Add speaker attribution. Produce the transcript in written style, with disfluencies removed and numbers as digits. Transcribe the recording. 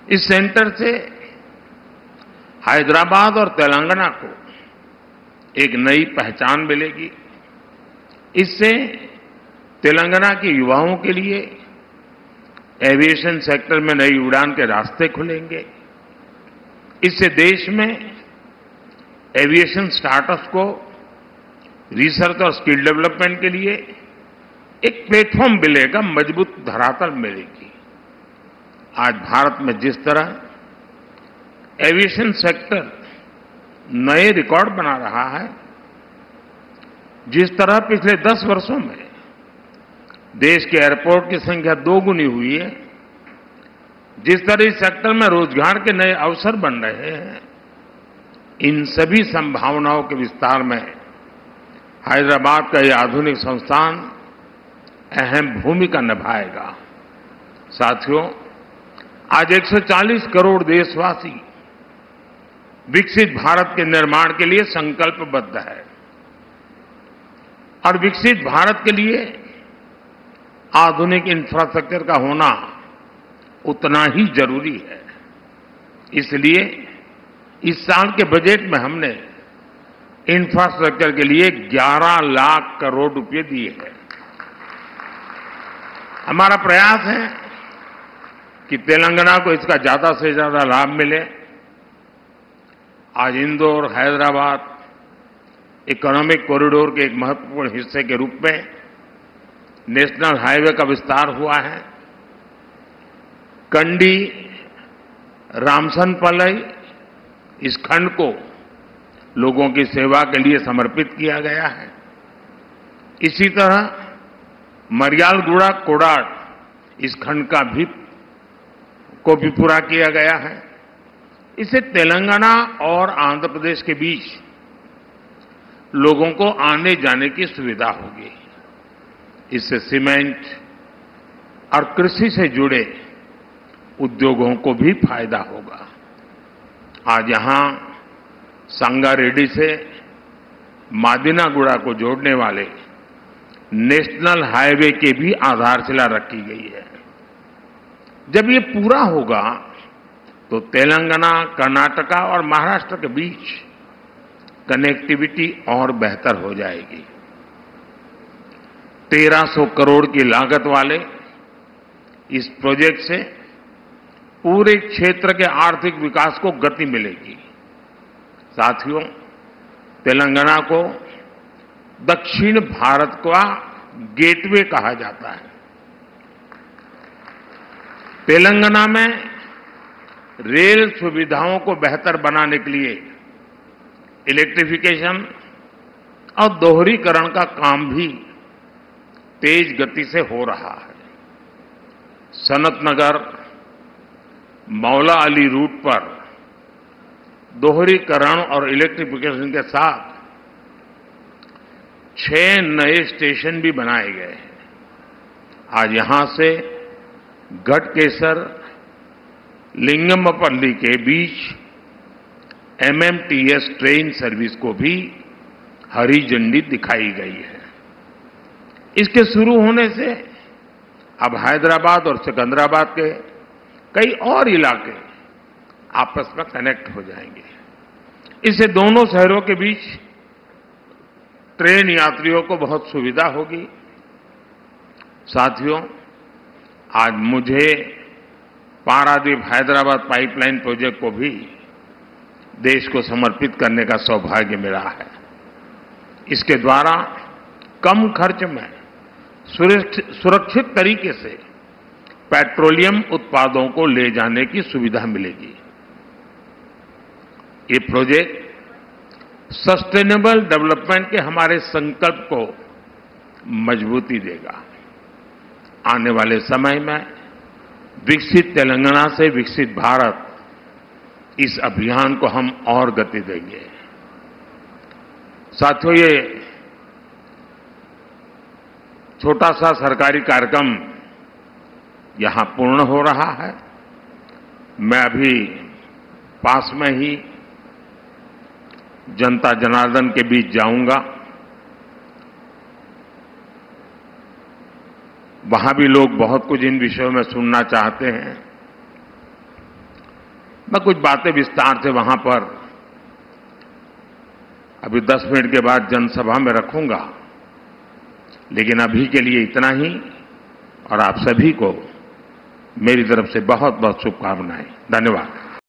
Speaker 1: इस सेंटर से हैदराबाद और तेलंगाना को एक नई पहचान मिलेगी। इससे तेलंगाना के युवाओं के लिए एविएशन सेक्टर में नई उड़ान के रास्ते खुलेंगे। इससे देश में एविएशन स्टार्टअप्स को रिसर्च और स्किल डेवलपमेंट के लिए एक प्लेटफॉर्म मिलेगा, मजबूत धरातल मिलेगी। आज भारत में जिस तरह एविएशन सेक्टर नए रिकॉर्ड बना रहा है, जिस तरह पिछले 10 वर्षों में देश के एयरपोर्ट की संख्या 2 गुनी हुई है, जिस तरह इस सेक्टर में रोजगार के नए अवसर बन रहे हैं, इन सभी संभावनाओं के विस्तार में हैदराबाद का यह आधुनिक संस्थान अहम भूमिका निभाएगा। साथियों, आज 140 करोड़ देशवासी विकसित भारत के निर्माण के लिए संकल्पबद्ध है और विकसित भारत के लिए आधुनिक इंफ्रास्ट्रक्चर का होना उतना ही जरूरी है। इसलिए इस साल के बजट में हमने इंफ्रास्ट्रक्चर के लिए 11 लाख करोड़ रुपए दिए हैं। हमारा प्रयास है कि तेलंगाना को इसका ज्यादा से ज्यादा लाभ मिले। आज इंदौर हैदराबाद इकोनॉमिक कॉरिडोर के एक महत्वपूर्ण हिस्से के रूप में नेशनल हाईवे का विस्तार हुआ है। कंडी रामसनपल्ली इस खंड को लोगों की सेवा के लिए समर्पित किया गया है। इसी तरह मरियालगुड़ा कोडाड इस खंड को भी पूरा किया गया है। इससे तेलंगाना और आंध्र प्रदेश के बीच लोगों को आने जाने की सुविधा होगी। इससे सीमेंट और कृषि से जुड़े उद्योगों को भी फायदा होगा। आज यहां संगारेड्डी से मादिनागुड़ा को जोड़ने वाले नेशनल हाईवे की भी आधारशिला रखी गई है। जब ये पूरा होगा तो तेलंगाना, कर्नाटका और महाराष्ट्र के बीच कनेक्टिविटी और बेहतर हो जाएगी। 1300 करोड़ की लागत वाले इस प्रोजेक्ट से पूरे क्षेत्र के आर्थिक विकास को गति मिलेगी। साथियों, तेलंगाना को दक्षिण भारत का गेटवे कहा जाता है। तेलंगाना में रेल सुविधाओं को बेहतर बनाने के लिए इलेक्ट्रिफिकेशन और दोहरीकरण का काम भी तेज गति से हो रहा है। सनत नगर मौला अली रूट पर दोहरीकरण और इलेक्ट्रिफिकेशन के साथ 6 नए स्टेशन भी बनाए गए हैं। आज यहां से गढ़केसर लिंगमपल्ली के बीच एमएमटीएस ट्रेन सर्विस को भी हरी झंडी दिखाई गई है। इसके शुरू होने से अब हैदराबाद और सिकंदराबाद के कई और इलाके आपस में कनेक्ट हो जाएंगे। इससे दोनों शहरों के बीच ट्रेन यात्रियों को बहुत सुविधा होगी। साथियों, आज मुझे पारादीप हैदराबाद पाइपलाइन प्रोजेक्ट को भी देश को समर्पित करने का सौभाग्य मिला है। इसके द्वारा कम खर्च में सुरक्षित तरीके से पेट्रोलियम उत्पादों को ले जाने की सुविधा मिलेगी। ये प्रोजेक्ट सस्टेनेबल डेवलपमेंट के हमारे संकल्प को मजबूती देगा। आने वाले समय में विकसित तेलंगाना से विकसित भारत, इस अभियान को हम और गति देंगे। साथियों, ये छोटा सा सरकारी कार्यक्रम यहां पूर्ण हो रहा है। मैं अभी पास में ही जनता जनार्दन के बीच जाऊंगा। वहां भी लोग बहुत कुछ इन विषयों में सुनना चाहते हैं। मैं कुछ बातें विस्तार से वहां पर अभी 10 मिनट के बाद जनसभा में रखूंगा, लेकिन अभी के लिए इतना ही और आप सभी को मेरी तरफ से बहुत बहुत शुभकामनाएं। धन्यवाद।